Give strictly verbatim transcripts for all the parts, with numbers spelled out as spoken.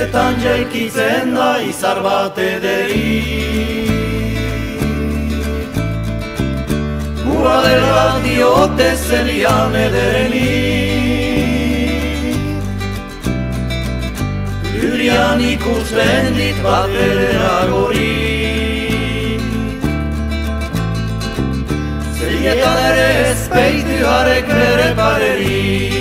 Izetan jaikitzen da izar bat ederi. Mura dela diote zelian edeni. Urian ikusten dit bat ederagorik. Zelietan ere ezpeitu harek bere parerik.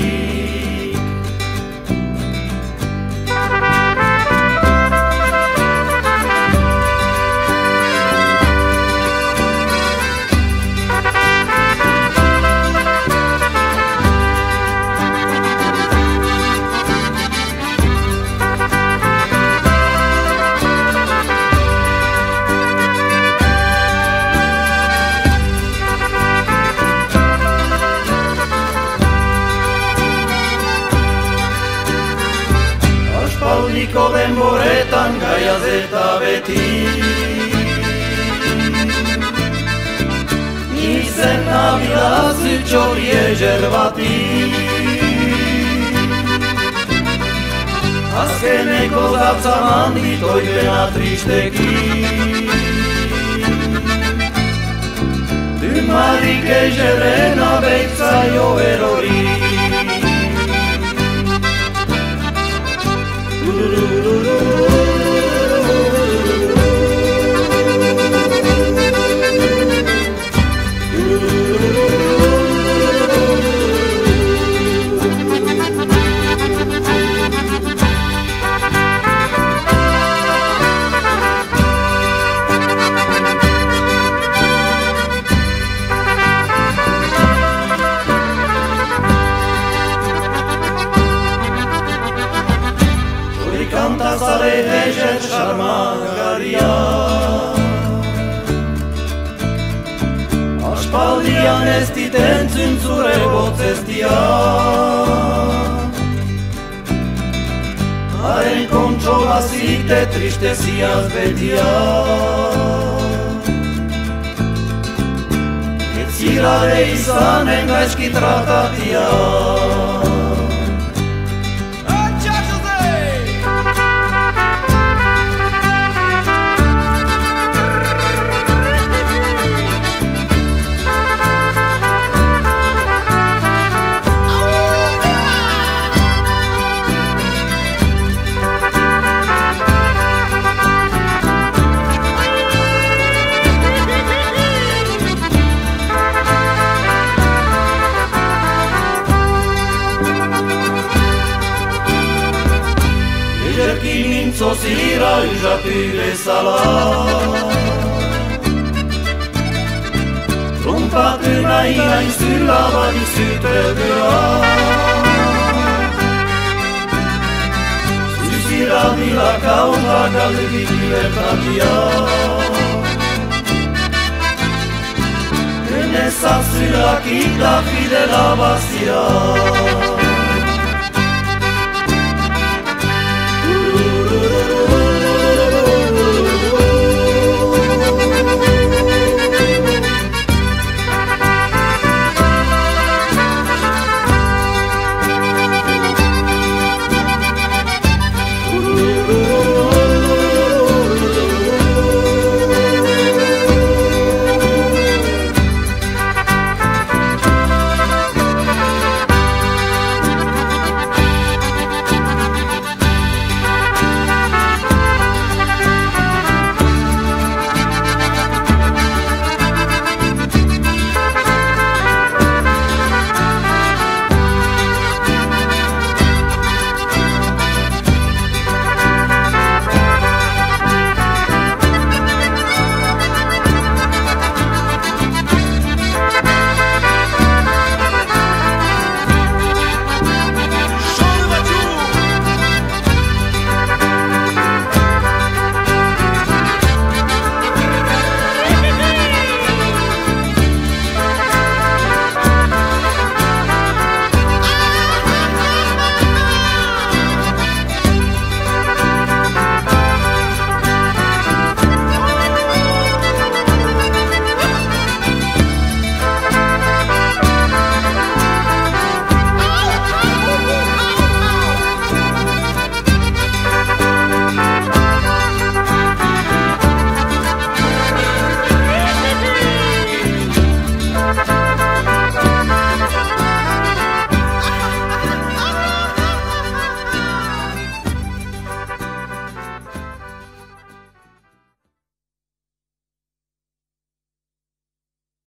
Aspaldiko denboretan gaiaz eta beti Izen nabilaz txori eger bati. Azkeneko zapzaman ditoipena tristeki. Dumarik egerren abeitzaio erori. Kantazare eger xarmagaria. Aspaldian ez ditentzun zure botzestia. Haren kontsolazite tristeziaz betia. Etzirare izanen gaizki tratatia. Egerkin mintzo zira uzatu bezala. Trompatu nahi naizula badizut eldura. Zuzira dila kaunta galdetik libertatia. Enezazulak ita fidela bazira.